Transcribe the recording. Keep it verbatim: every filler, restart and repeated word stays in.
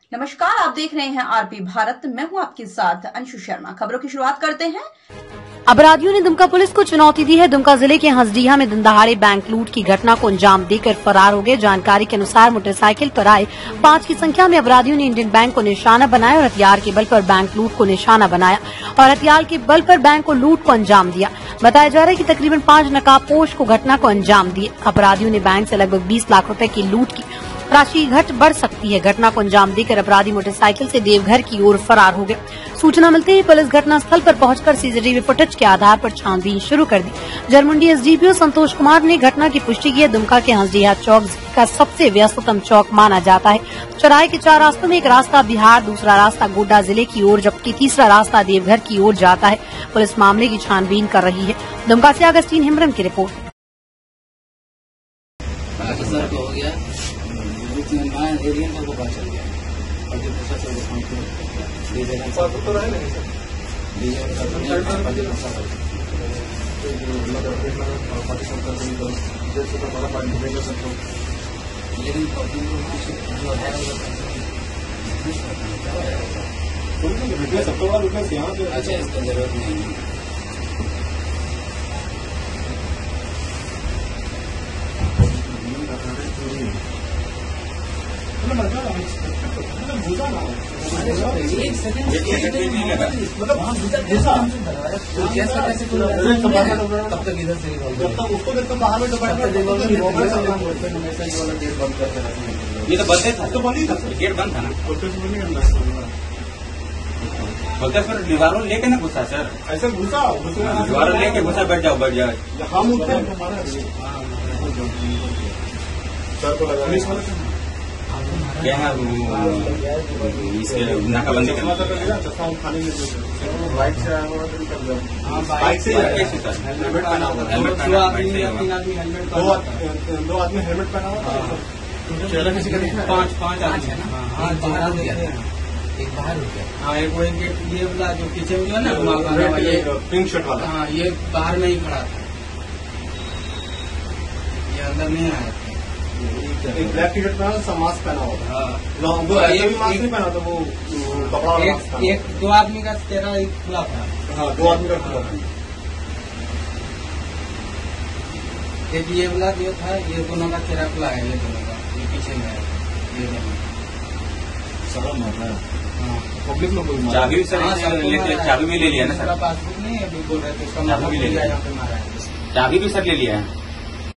नमस्कार, आप देख रहे हैं आरपी भारत। मैं हूं आपके साथ अंशु शर्मा। खबरों की शुरुआत करते हैं। अपराधियों ने दुमका पुलिस को चुनौती दी है। दुमका जिले के हंसडीहा में दिन दहाड़े बैंक लूट की घटना को अंजाम देकर फरार हो गए। जानकारी के अनुसार मोटरसाइकिल पर आए पांच की संख्या में अपराधियों ने इंडियन बैंक को निशाना बनाया और हथियार के बल पर बैंक लूट को निशाना बनाया और हथियार के बल पर बैंक को लूट को अंजाम दिया। बताया जा रहा है कि तकरीबन पांच नकाबपोश को घटना को अंजाम दिए। अपराधियों ने बैंक से लगभग बीस लाख रुपए की लूट की। राशि घट बढ़ सकती है। घटना को अंजाम देकर अपराधी मोटरसाइकिल से देवघर की ओर फरार हो गए। सूचना मिलते ही पुलिस घटनास्थल पर पहुंचकर सीसीटीवी फुटेज के आधार पर छानबीन शुरू कर दी। जरमुंडी एसडीपीओ संतोष कुमार ने घटना की पुष्टि की है। दुमका के हंसडीहा चौक का सबसे व्यस्ततम चौक माना जाता है। चौराहे के चार रास्तों में एक रास्ता बिहार, दूसरा रास्ता गोड्डा जिले की ओर, जबकि तीसरा रास्ता देवघर की ओर जाता है। पुलिस मामले की छानबीन कर रही है। दुमका से अगस्तीन हिमरन की रिपोर्ट। एरिया में वो बात चल गया और जो दूसरा चल रहा लेकिन सबसे बड़ा विकास यहाँ पे अच्छा इसका जरूरत नहीं है। तब तक इधर से जब तक उसको देखो बाहर में ये तो बंद था, तो बंद ही था, गेट बंद था ना, बोलते सर दीवारों लेके ना घुसा सर, ऐसे घुसा दीवारों लेके घुसा, बैठ जाओ बैठ जाओ हम उठते हैं क्या है इसे नाकाबंदी करना था। बाइक से आया होगा तो निकल गया। बाइक से हेलमेट पहना होगा, हेलमेट पहना दो आदमी हेलमेट पहना होगा। चेहरा किसी का दिखा? पांच पांच आदमी है ना। हाँ चेहरा दिख गया, एक बाहर हो गया। हाँ एक वो एक ये वाला जो पीछे जो है ना ये पिंक शर्ट वाला, हाँ ये बाहर में ही खड़ा था, ये अंदर नहीं आया। एक ब्लैक टी शर्ट पहना, सब मास्क पहना होता है। दो ऐसे भी मास्क नहीं पहना था, वो कपड़ा वाला मास्क था। एक दो आदमी का चेहरा एक खुला था। हाँ दो आदमी का खुला था। एक ये वाला जो था, ये दोनों का चेहरा खुला है, ये दोनों का, ये पीछे में है, ये दोनों शर्म है। हाँ पब्लिक लोग चाबी भी सर चाबी भी ले लिया ना सर, पासबुक नहीं है, बिल्कुल है तो चाबी भी ले लिया, चाबी भी सर ले लिया है।